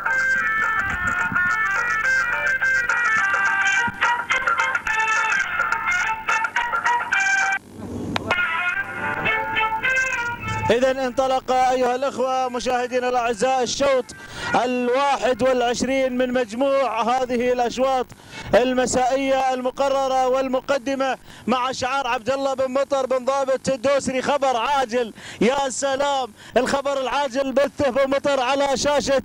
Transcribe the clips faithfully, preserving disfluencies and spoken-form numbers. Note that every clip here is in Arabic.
إذا انطلق أيها الأخوة مشاهدينا الأعزاء الشوط الواحد والعشرين من مجموع هذه الأشواط المسائية المقررة والمقدمة مع شعار عبد الله بن مطر بن ضابط الدوسري. خبر عاجل، يا سلام، الخبر العاجل بثه بمطر على شاشة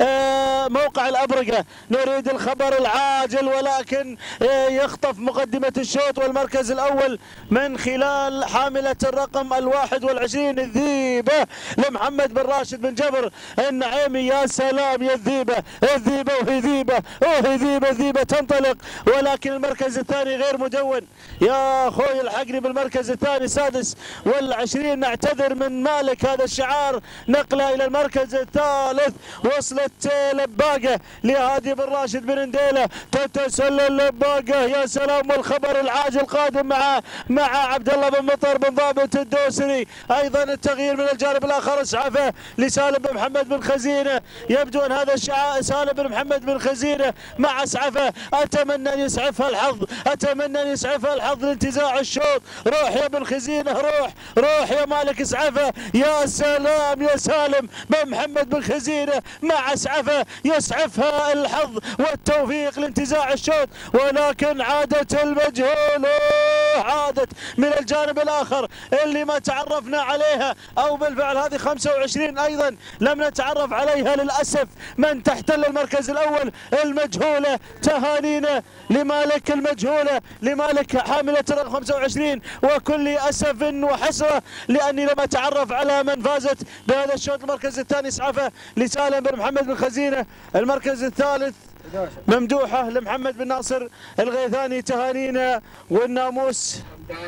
موقع الأبرقة. نريد الخبر العاجل ولكن يخطف مقدمة الشوط والمركز الأول من خلال حاملة الرقم الواحد والعشرين الذيبة لمحمد بن راشد بن جبر النعيمي. يا سلام يا الذيبة، الذيبة وهي ذيبة، وهي ذيبة ذيبة تنطلق، ولكن المركز الثاني غير مدون. يا اخوي الحقني بالمركز الثاني السادس والعشرين. نعتذر من مالك هذا الشعار، نقله الى المركز الثالث. وصلت لباقه لهادي بن راشد بن نديله، تتسلل لباقه. يا سلام، والخبر العاجل قادم مع مع عبد الله بن مطر بن ضابط الدوسري. ايضا التغيير من الجانب الاخر، اسعافه لسالم بن محمد بن خزينه. يبدو ان هذا الشعار سالم بن محمد بن خزينه مع اسعافه. اتمنى ان يسعفها الحظ، اتمنى ان يسعفها الحظ لانتزاع الشوط. روح يا بن خزينه، روح روح يا مالك اسعفه. يا سلام يا سالم بن محمد بن خزينه مع اسعفه، يسعفها الحظ والتوفيق لانتزاع الشوط. ولكن عادت المجهوله، عادت من الجانب الاخر اللي ما تعرفنا عليها، او بالفعل هذه خمسة وعشرين ايضا لم نتعرف عليها للاسف. من تحتل المركز الاول المجهوله. تهانينا لمالك المجهوله، لمالك حامله الرقم خمسة وعشرين، وكل اسف وحسره لاني لم اتعرف على من فازت بهذا الشوط. المركز الثاني اسعافه لسالم بن محمد بن خزينه. المركز الثالث ممدوحه لمحمد بن ناصر الغيثاني. تهانينا والناموس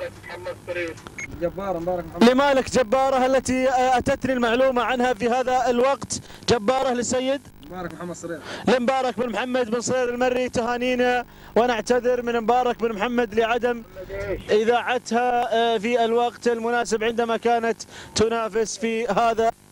جبارة مبارك محمد لمالك جبارة التي أتتني المعلومة عنها في هذا الوقت. جبارة للسيد مبارك محمد صرير، لمبارك بن محمد بن صرير المري. تهانينا ونعتذر من مبارك بن محمد لعدم إذاعتها في الوقت المناسب عندما كانت تنافس في هذا